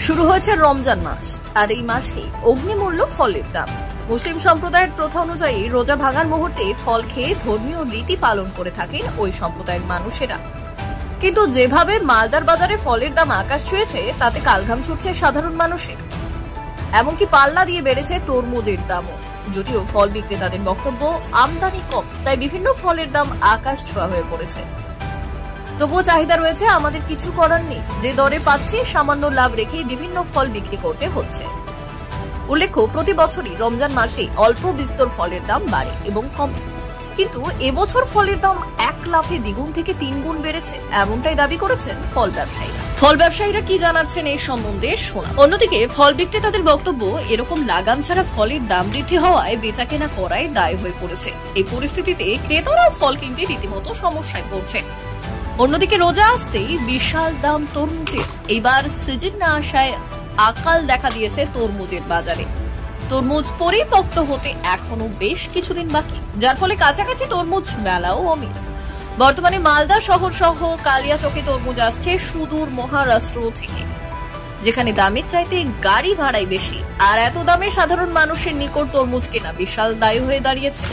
শুরু হয়েছে রমজান মাস, আর এই মাসে অগ্নিমূল্য ফলের দাম। মুসলিম সম্প্রদায়ের প্রথা অনুযায়ী রোজা ভাঙার মুহূর্তে ফল খেয়ে ধর্মীয় রীতি পালন করে থাকে ওই সম্প্রদায়ের মানুষেরা। কিন্তু যেভাবে মালদার বাজারে ফলের দাম আকাশ ছুঁয়েছে, তাতে কালঘাম ছুটছে সাধারণ মানুষের। এমনকি পাল্লা দিয়ে বেড়েছে তরমুজের দামও। যদিও ফল বিক্রেতাদের বক্তব্য আমদানি কম, তাই বিভিন্ন ফলের দাম আকাশ ছোঁয়া হয়ে পড়েছে। তবুও চাহিদা রয়েছে, আমাদের কিছু করার নেই। যে দরে পাচ্ছি সামান্য লাভ রেখেই বিভিন্ন ফল বিক্রি করতে হচ্ছে। উল্লেখ্য, প্রতি বছরই রমজান মাসে অল্প বিস্তর ফলের দাম বাড়ে এবং কমে, কিন্তু এবছর ফলের দাম এক লাফে দ্বিগুণ থেকে 3 গুণ বেড়েছে, এমনটাই দাবি করেছেন ফল ব্যবসায়ীরা। ফল ব্যবসায়ীরা কি জানাচ্ছেন এই সম্বন্ধে শোনা। অন্যদিকে ফল বিক্রেতাদের বক্তব্য, এরকম লাগাম ছাড়া ফলের দাম বৃদ্ধি হওয়ায় বেচা কেনা করাই দায় হয়ে পড়েছে। এই পরিস্থিতিতে ক্রেতারাও ফল কিনতে রীতিমতো সমস্যায় পড়ছে। অন্যদিকে রোজা আসতেই বিশাল দাম তরমুজের। এইবার সিজন না আসায় আকাল দেখা দিয়েছে তরমুজের বাজারে। তরমুজ পরিপক্ত হতে এখনো বেশ কিছুদিন বাকি, যার ফলে কাছাকাছি তরমুজ মেলাও অমিল। বর্তমানে মালদা শহর সহ কালিয়াচকে তরমুজ আসছে সুদূর মহারাষ্ট্র থেকে, যেখানে দামের চাইতে গাড়ি ভাড়াই বেশি। আর এত দামে সাধারণ মানুষের নিকট তরমুজ কেনা বিশাল দায় হয়ে দাঁড়িয়েছে।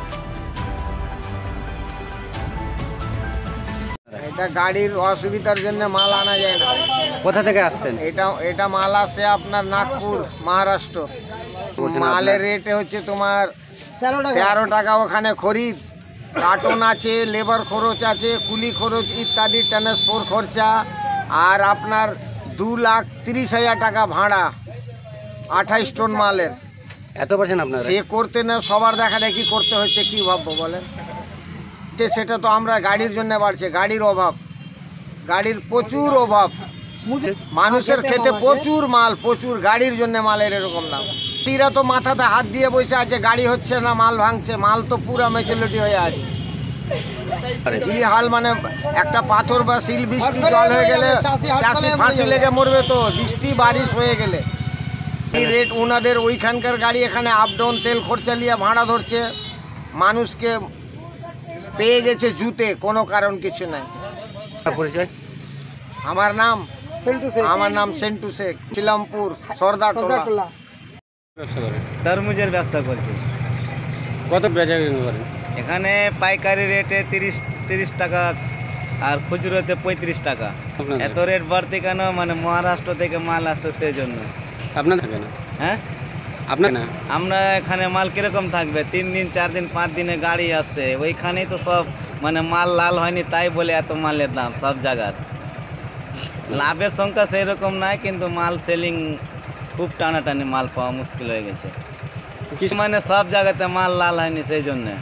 এটা গাড়ির অসুবিধার জন্য মাল আনা যায় না। কোথা থেকে আসছেন? এটা মাল আসছে আপনার নাগপুর, মহারাষ্ট্র। মালের রেট হচ্ছে তোমার 13 টাকা ওখানে খরিদ, কার্টন আছে, লেবার খরচ আছে, কুলি খরচ ইত্যাদি, ট্রান্সপোর্ট খরচা, আর আপনার 2,30,000 টাকা ভাড়া 28 টন মালের। এত পাচ্ছেন আপনারা? সে করতে না, সবার দেখা দেখি করতে হচ্ছে, কি ভাববো বলেন? সেটা তো আমরা গাড়ির জন্য বাড়ছে, গাড়ির অভাব, গাড়ির প্রচুর অভাব, মানুষের খেতে প্রচুর মাল, প্রচুর গাড়ির জন্য মালের এরকম দাম। তীরা তো মাথাতে হাত দিয়ে বসে আছে, গাড়ি হচ্ছে না, মাল ভাঙছে, মাল তো পুরো মেচুরিটি হয়ে আছে। কি হাল, মানে একটা পাথর বা শিল বৃষ্টি জল হয়ে গেলে চাষি ফাঁসি লেগে মরবে, তো বৃষ্টি বারিশ হয়ে গেলে। এই রেট ওনাদের ওইখানকার গাড়ি এখানে আপ ডাউন, তেল খরচা নিয়ে ভাড়া ধরছে, মানুষকে পেয়ে গেছে জুতে, কোনো কারণ কিছু নাই। পরিচয়? আমার নাম সেন্টু শেখ, শিলামপুর সর্দারটোলা। তরমুজের ব্যবসা করছি। কত বেচা বিক্রি করেন? এখানে পাইকারি রেটে 30 টাকা আর খুচরোতে 35 টাকা। এত রেট বাড়তে কেন? মানে মহারাষ্ট্র থেকে মাল আসছে সেই জন্য। আপনার থাকে না? হ্যাঁ, আপনার না? আমরা এখানে মাল কিরকম থাকবে? 3 দিন 4 দিন 5 দিনে গাড়ি আসছে, ওইখানেই তো সব মানে মাল লাল হয়নি, তাই বলে এত মালের দাম সব জায়গার। লাভের সংখ্যা সেই রকম নাই, কিন্তু মাল সেলিং খুব টানাটানি, মাল পাওয়া মুশকিল হয়ে গেছে। কিছু মানে সব জায়গাতে মাল লাল হয়নি, সেই জন্যে।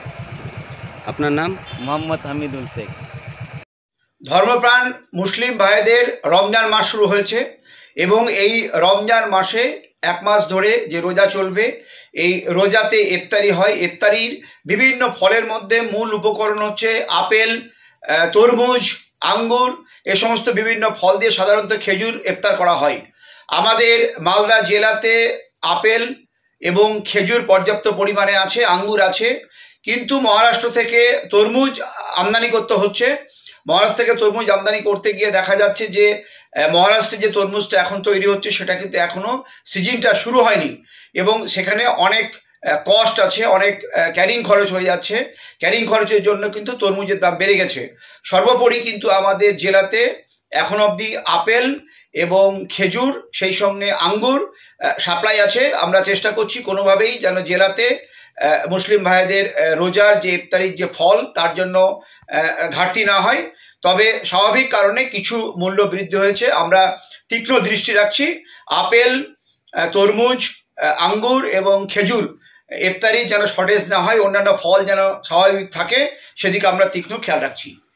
আপনার নাম? মোহাম্মদ হামিদুল শেখ। ধর্মপ্রাণ মুসলিম ভাইদের রমজান মাস শুরু হয়েছে এবং এই রমজান মাসে 1 মাস ধরে যে রোজা চলবে, এই রোজাতে ইফতারি হয়। ইফতারির বিভিন্ন ফলের মধ্যে মূল উপকরণ হচ্ছে আপেল, তরমুজ, আঙ্গুর, এ সমস্ত বিভিন্ন ফল দিয়ে সাধারণত খেজুর ইফতার করা হয়। আমাদের মালদা জেলাতে আপেল এবং খেজুর পর্যাপ্ত পরিমাণে আছে, আঙ্গুর আছে, কিন্তু মহারাষ্ট্র থেকে তরমুজ আমদানি করতে হচ্ছে। মহারাষ্ট্র থেকে তরমুজ আমদানি করতে গিয়ে দেখা যাচ্ছে যে মহারাষ্ট্রে যে তরমুজটা এখন তৈরি হচ্ছে, সেটা কিন্তু এখনো সিজনটা শুরু হয়নি এবং সেখানে অনেক কস্ট আছে, অনেক ক্যারিং খরচ হয়ে যাচ্ছে। ক্যারিং খরচের জন্য কিন্তু তরমুজের দাম বেড়ে গেছে। সর্বোপরি কিন্তু আমাদের জেলাতে এখন অবধি আপেল এবং খেজুর, সেই সঙ্গে আঙ্গুর সাপ্লাই আছে। আমরা চেষ্টা করছি কোনোভাবেই যেন জেলাতে মুসলিম ভাইদের রোজার যে ইফতারির যে ফল, তার জন্য ঘাটতি না হয়। তবে স্বাভাবিক কারণে কিছু মূল্য বৃদ্ধি হয়েছে, আমরা তীক্ষ্ণ দৃষ্টি রাখছি। আপেল, তরমুজ, আঙ্গুর এবং খেজুর ইফতারি যেন শর্টেজ না হয়, অন্যান্য ফল যেন স্বাভাবিক থাকে, সেদিকে আমরা তীক্ষ্ণ খেয়াল রাখছি।